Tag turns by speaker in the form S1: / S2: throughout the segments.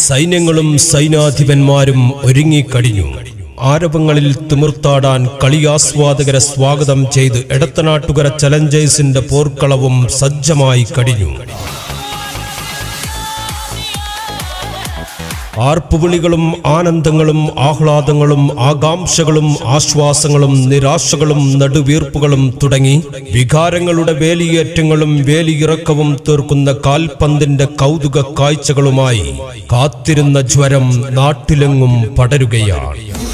S1: സൈന്യങ്ങളും സൈനാധിപന്മാരും ഒരുങ്ങിക്കഴിഞ്ഞു. ആരവങ്ങളിൽ തിമിർത്താടാൻ കളിയാസ്വാദകരെ സ്വാഗതം ചെയ്ത് എടത്തനാട്ടുകര ചലഞ്ചേഴ്സിന്റെ പോർക്കളവും സജ്ജമായി കഴിഞ്ഞു. ആർപ്പുവിളികളും ആനന്ദങ്ങളും ആഹ്ലാദങ്ങളും ആകാംക്ഷകളും ആശ്വാസങ്ങളും നിരാശകളും നടുവീർപ്പുകളും തുടങ്ങി വികാരങ്ങളുടെ വേലിയേറ്റങ്ങളും വേലിയിറക്കവും തീർക്കുന്ന കാൽപന്തിന്റെ കൗതുക കാഴ്ചകളുമായി കാത്തിരുന്ന ജ്വരം നാട്ടിലെങ്ങും പടരുകയാണ്.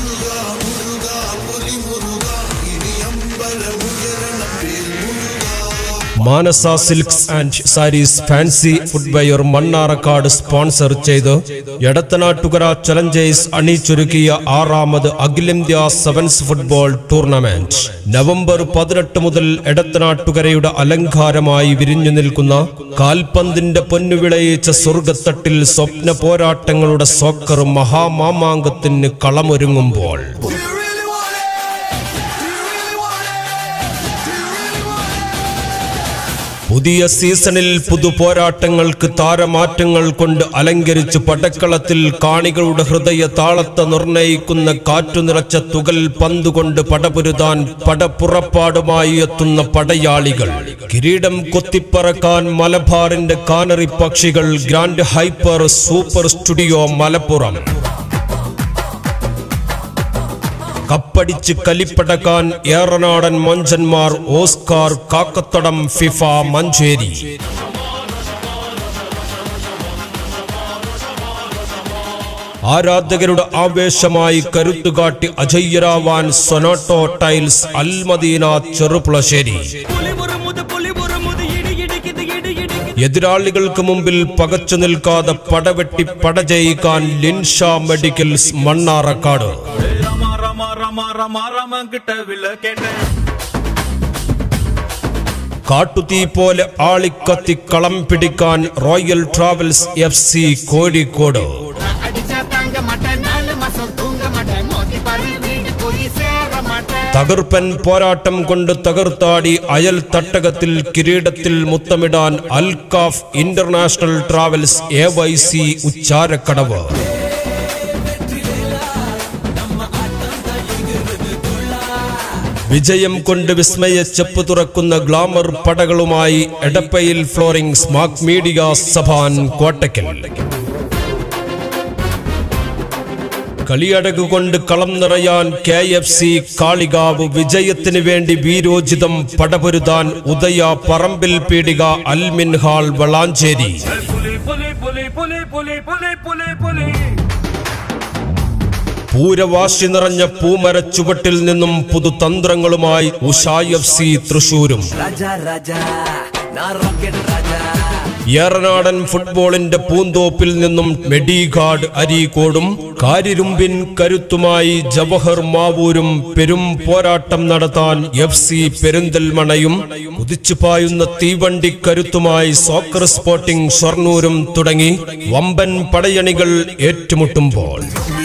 S1: Manasa silks and sarees fancy footwear Mannarkkad sponsor ചെയ്ത് എടത്തനാട്ടുകര ചലഞ്ചേഴ്സ് അണിച്ചൊരുക്കിയ 6ാമത് അഖിലേന്ത്യാ സെവൻസ് ഫുട്ബോൾ ടൂർണമെന്റ് നവംബർ 18 മുതൽ എടത്തനാട്ടുകരയുടെ അലങ്കാരമായി വിരിഞ്ഞു നിൽക്കുന്ന കാൽപന്തിന്റെ പൊന്നുവിളയിച്ച സ്വർഗത്തട്ടിൽ സ്വപ്ന പോരാട്ടങ്ങളുടെ സോക്കർ മഹാമാമാങ്കത്തിന് കളമൊരുങ്ങുമ്പോൾ പുതിയ സീസണിൽ പുതുപോരാട്ടങ്ങൾക്ക് താരമാറ്റങ്ങൾ കൊണ്ട് അലങ്കരിച്ച് പടക്കളത്തിൽ കാണികളുടെ ഹൃദയ താളത്തെ നിർണയിക്കുന്ന കാറ്റുനിറച്ച തുകൽ പന്തുകൊണ്ട് പടപൊരുതാൻ പടപ്പുറപ്പാടുമായി എത്തുന്ന പടയാളികൾ, കിരീടം കൊത്തിപ്പറക്കാൻ മലബാറിന്റെ കാനറി പക്ഷികൾ, grand hyper super studio Malappuram, കപ്പടിച്ച് കലിപ്പടക്കാൻ ഏറനാടൻ മൊഞ്ചന്മാർ ഓസ്കാർ കാക്കത്തടം ഫിഫ മഞ്ചേരി. ആരാധകരുടെ ആവേശമായി കരുത്തുകാട്ടി അജയ്യരാവാൻ സൊനാട്ടോ ടൈൽസ് അൽമദീന ചെറുപ്പുളശ്ശേരി. എതിരാളികൾക്ക് മുമ്പിൽ പകച്ചു നിൽക്കാതെ പടവെട്ടി പടജയിക്കാൻ ലിൻഷ മെഡിക്കൽസ് മണ്ണാറക്കാട്. കാട്ടുതീ പോലെ ആളിക്കത്തി കളം പിടിക്കാൻ റോയൽ ട്രാവൽസ് FC കോഴിക്കോട്. തകർപ്പൻ പോരാട്ടം കൊണ്ട് തകർത്താടി അയൽ തട്ടകത്തിൽ കിരീടത്തിൽ മുത്തമിടാൻ Alkaf international travels AYC Ucharakkadavu. വിജയം കൊണ്ട് വിസ്മയ ചെപ്പ് തുറക്കുന്ന ഗ്ലാമർ പടകളുമായി Edappayil flooring smart media Sabhan Kottakkal. കളിയടകുകൊണ്ട് കളം നിറയാൻ KFC കാളികാവ്. വിജയത്തിന് വേണ്ടി വീരോചിതം പടപൊരുതാൻ ഉദയ പറമ്പിൽ പീടിക അൽമിൻ ഹാൾ വളാഞ്ചേരി. പൂരവാശി നിറഞ്ഞ പൂമര ചുവട്ടിൽ നിന്നും പുതുതന്ത്രങ്ങളുമായി ഉഷാ FC തൃശൂരും. ഏറനാടൻ ഫുട്ബോളിന്റെ പൂന്തോപ്പിൽ നിന്നും മെഡിഗാർഡ് അരീക്കോടും കാരിരുമ്പിൻ കരുത്തുമായി ജവഹർ മാവൂരും പെരും പോരാട്ടം നടത്താൻ FC പെരിന്തൽമണ്ണയും കുതിച്ചുപായുന്ന തീവണ്ടി കരുത്തുമായി സോക്കർ സ്പോർട്ടിംഗ് ഷൊർണൂരും തുടങ്ങി വമ്പൻ പടയണികൾ ഏറ്റുമുട്ടുമ്പോൾ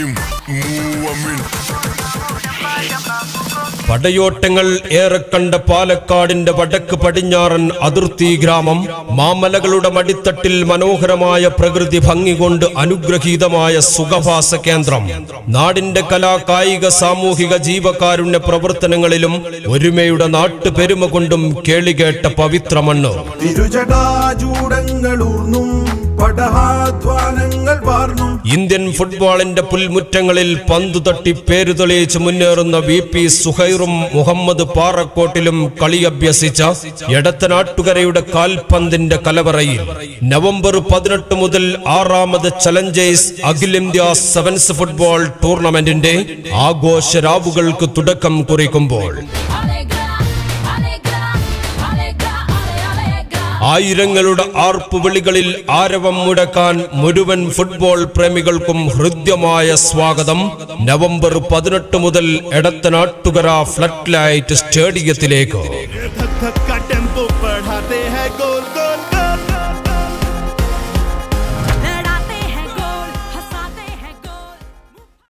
S1: പടയോട്ടങ്ങൾ ഏറെ കണ്ട പാലക്കാടിന്റെ വടക്ക് പടിഞ്ഞാറൻ അതിർത്തി ഗ്രാമം മാമലകളുടെ മടിത്തട്ടിൽ മനോഹരമായ പ്രകൃതി ഭംഗി കൊണ്ട് അനുഗ്രഹീതമായ സുഖവാസ കേന്ദ്രം. നാടിന്റെ കലാ കായിക സാമൂഹിക ജീവകാരുണ്യ പ്രവർത്തനങ്ങളിലും ഒരുമയുടെ നാട്ടുപെരുമ കൊണ്ടും കേളികേട്ട പവിത്രമണ്ണ്. ഇന്ത്യൻ ഫുട്ബോളിന്റെ പുൽമുറ്റങ്ങളിൽ പന്തു തട്ടി പേരു തെളിയിച്ച് മുന്നേറുന്ന VP സുഹൈറും മുഹമ്മദ് പാറക്കോട്ടിലും കളിയഭ്യസിച്ച എടത്തനാട്ടുകരയുടെ കാൽപന്തിന്റെ കലവറയിൽ നവംബർ 18 മുതൽ 6ാമത് ചലഞ്ചേഴ്സ് അഖിലേന്ത്യാ സെവൻസ് ഫുട്ബോൾ ടൂർണമെന്റിന്റെ ആഘോഷരാവുകൾക്ക് തുടക്കം കുറിക്കുമ്പോൾ ആയിരങ്ങളുടെ ആർപ്പുവിളികളിൽ ആരവം മുടക്കാൻ മുഴുവൻ ഫുട്ബോൾ പ്രേമികൾക്കും ഹൃദ്യമായ സ്വാഗതം. നവംബർ 18 മുതൽ എടത്തനാട്ടുകര ഫ്ലഡ് ലൈറ്റ് സ്റ്റേഡിയത്തിലേക്ക്.